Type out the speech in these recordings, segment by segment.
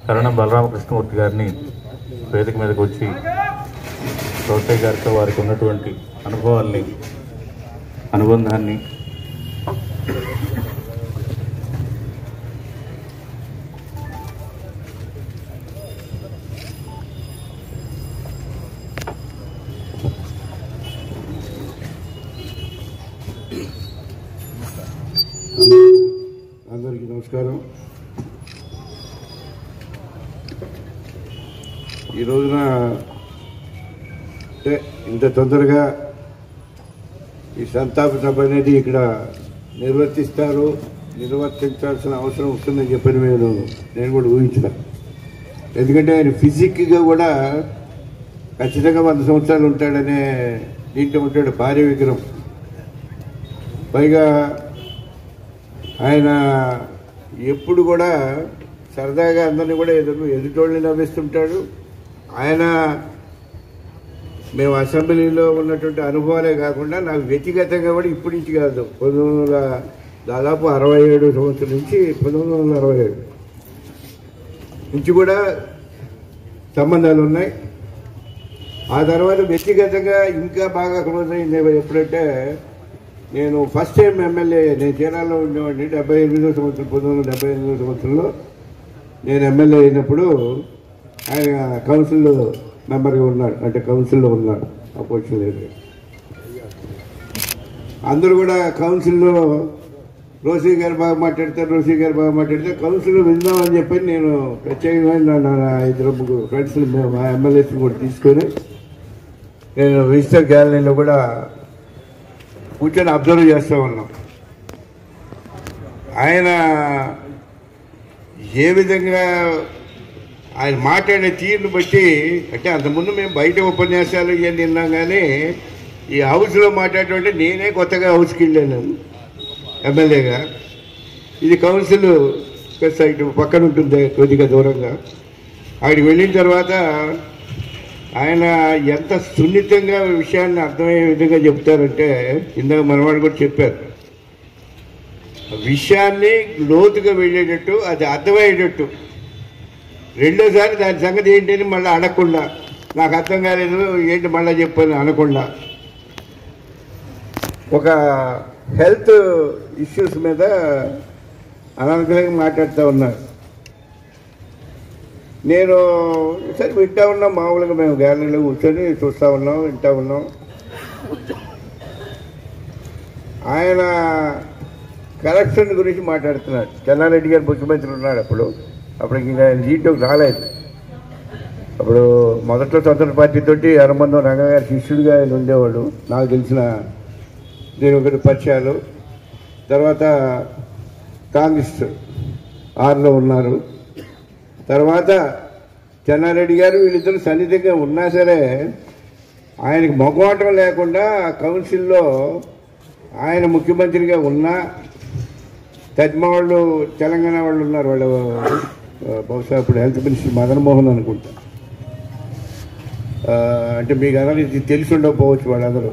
కరణం బలరామకృష్ణమూర్తి గారిని వేదిక మీదకి వచ్చి రోసయ్య గారితో వారికి ఉన్నటువంటి అనుభవాల్ని, అనుబంధాన్ని అందరికీ నమస్కారం. ఈ రోజున ఇంత తొందరగా ఈ సంతాప సభ అనేది ఇక్కడ నిర్వర్తించాల్సిన అవసరం వస్తుందని చెప్పని నేను కూడా ఊహించిన. ఎందుకంటే ఆయన ఫిజిక్గా కూడా ఖచ్చితంగా 100 సంవత్సరాలు ఉంటాడనే దీంట్లో ఉంటాడు, భారీ విగ్రహం. పైగా ఆయన ఎప్పుడు కూడా సరదాగా అందరినీ కూడా ఎదుటోళ్ళని నవ్విస్తుంటాడు. ఆయన మేము అసెంబ్లీలో ఉన్నటువంటి అనుభవాలే కాకుండా నాకు వ్యక్తిగతంగా కూడా ఇప్పటి నుంచి కాదు, దాదాపు 67 సంవత్సరం నుంచి 1967 నుంచి కూడా సంబంధాలు ఉన్నాయి. ఆ తర్వాత వ్యక్తిగతంగా ఇంకా బాగా క్లోజ్ అయింది ఎప్పుడంటే, నేను ఫస్ట్ టైం ఎమ్మెల్యే, నేను చీరాల్లో ఉండేవాడిని 78వ సంవత్సరం, 1978వ సంవత్సరంలో నేను ఎమ్మెల్యే అయినప్పుడు ఆయన కౌన్సిల్ మెంబర్గా ఉన్నాడు, అంటే కౌన్సిల్లో ఉన్నాడు, అపోజిషన్ లీడర్. అందరూ కూడా కౌన్సిల్లో రోసయ్య గారు బాగా మాట్లాడితే కౌన్సిల్లో విందామని చెప్పి నేను ప్రత్యేకంగా నా 2-3 ఫ్రెండ్స్ మేము ఎమ్మెల్యేస్ని కూడా తీసుకొని నేను విజిటర్ గ్యాలరీలో కూడా కూర్చొని అబ్జర్వ్ చేస్తూ ఉన్నాం. ఆయన ఏ విధంగా ఆయన మాట్లాడే తీరును బట్టి, అంటే అంతకుముందు మేము బయట ఉపన్యాసాలు ఇవన్నీ విన్నాం, కానీ ఈ హౌస్లో మాట్లాడటం నేనే కొత్తగా హౌస్కి వెళ్ళాను ఎమ్మెల్యేగా. ఇది కౌన్సిల్ సైట్ పక్కన ఉంటుంది, కొద్దిగా దూరంగా. అక్కడికి వెళ్ళిన తర్వాత ఆయన ఎంత సున్నితంగా విషయాన్ని అర్థమయ్యే విధంగా చెప్తారంటే, ఇందాక మనవాడు కూడా చెప్పారు, విషయాన్ని లోతుగా వెళ్ళేటట్టు, అది అర్థమయ్యేటట్టు. రెండోసారి దాని సంగతి ఏంటని మళ్ళీ అడగకుండా, నాకు అర్థం కాలేదు ఏంటి మళ్ళీ చెప్పని అనకుండా, ఒక హెల్త్ ఇష్యూస్ మీద అనంతరంగా మాట్లాడుతూ ఉన్నారు. నేను సరే వింటా ఉన్నాం, మామూలుగా మేము గ్యాలరీలో కూర్చొని చూస్తూ ఉన్నాం, వింటా ఉన్నాం. ఆయన కరప్షన్ గురించి మాట్లాడుతున్నాడు. చెన్నారెడ్డి గారు ముఖ్యమంత్రి ఉన్నాడు అప్పుడు ఇంకా ఆయన జీటోకి రాలేదు. అప్పుడు మొదట్లో స్వతంత్ర పార్టీతోటి అనుబంధం, రంగ గారి శిష్యుడిగా ఆయన ఉండేవాడు, నాకు తెలిసిన దీని ఒకటి పరిచయాలు. తర్వాత కాంగ్రెస్ 6లో ఉన్నారు. తర్వాత చెన్నారెడ్డి గారు వీళ్ళిద్దరు సన్నిధిగా ఉన్నా సరే ఆయనకు మొగమాటం లేకుండా కౌన్సిల్లో ఆయన ముఖ్యమంత్రిగా ఉన్నా, తజ్మ వాళ్ళు తెలంగాణ వాళ్ళు ఉన్నారు, వాళ్ళు బహుశా ఇప్పుడు హెల్త్ మినిస్టర్ మదన్ మోహన్ అనుకుంటా, అంటే మీకు అందరికీ తెలిసి ఉండకపోవచ్చు. వాళ్ళందరూ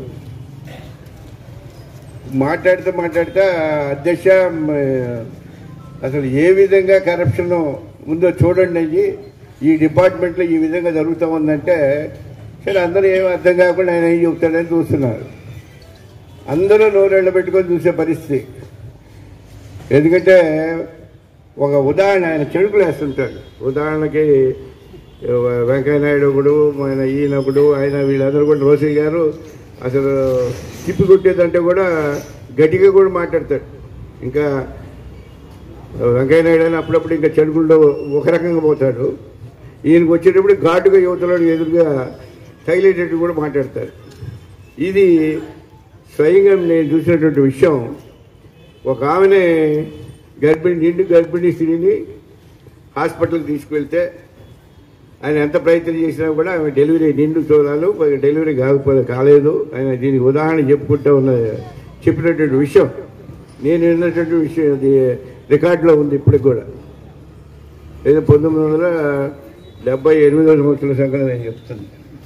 మాట్లాడితే అధ్యక్ష అసలు ఏ విధంగా కరప్షన్ ఉందో చూడండి అయ్యి, ఈ డిపార్ట్మెంట్లో ఈ విధంగా జరుగుతూ ఉందంటే, సరే అందరూ ఏం అర్థం కాకుండా ఆయన ఏం చెప్తాడని చూస్తున్నారు. అందరూ నోరెళ్ళ పెట్టుకొని చూసే పరిస్థితి. ఎందుకంటే ఒక ఉదాహరణ ఆయన చెడుకులు వేస్తుంటాడు. ఉదాహరణకి వెంకయ్యనాయుడు ఒకడు, ఆయన ఈయనొకడు, ఆయన వీళ్ళందరూ కూడా, రోసయ్య గారు అసలు తిప్పి కొట్టేదంటే కూడా గట్టిగా కూడా మాట్లాడతాడు. ఇంకా వెంకయ్యనాయుడు అని అప్పుడప్పుడు ఇంకా చెడుకుల్లో ఒక రకంగా పోతాడు. ఈయనకు వచ్చేటప్పుడు ఘాటుగా యువతలో ఎదురుగా తగిలేటట్టు కూడా మాట్లాడతారు. ఇది స్వయంగా నేను చూసినటువంటి విషయం. ఒక ఆమెనే నిండు గర్భిణీ స్త్రీని హాస్పిటల్కి తీసుకువెళ్తే ఆయన ఎంత ప్రయత్నం చేసినా కూడా ఆమె డెలివరీ నిండు చూడాలి, డెలివరీ కాలేదు. ఆయన దీనికి ఉదాహరణ చెప్పినటువంటి విషయం, నేను విన్నటువంటి విషయం, అది రికార్డులో ఉంది ఇప్పటికి కూడా. ఏదో 1978వ సంవత్సరం సంగతి నేను చెప్తుంది.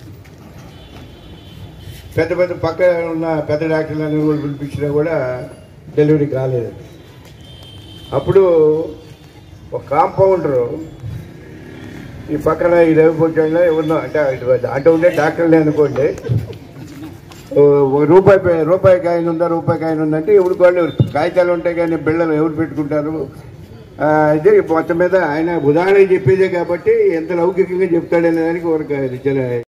పెద్ద పక్క ఉన్న పెద్ద డాక్టర్లను కూడా పిలిపించినా కూడా డెలివరీ కాలేదు. అప్పుడు ఒక కాంపౌండరు ఈ పక్కన ఈ రవిపోచంలో ఎవరినో అంటే దాంట్లో ఉండే డాక్టర్లే అనుకోండి, రూపాయి కాయిన్ ఉందా, రూపాయి కాయిన్ ఉందంటే ఎవరికి వాళ్ళు కాగితాలు ఉంటాయి కానీ బిళ్ళలు ఎవరు పెట్టుకుంటారు. అయితే మొత్తం మీద ఆయన ఉదాహరణ చెప్పేదే కాబట్టి ఎంత లౌకికంగా చెప్తాడనే దానికి ఒక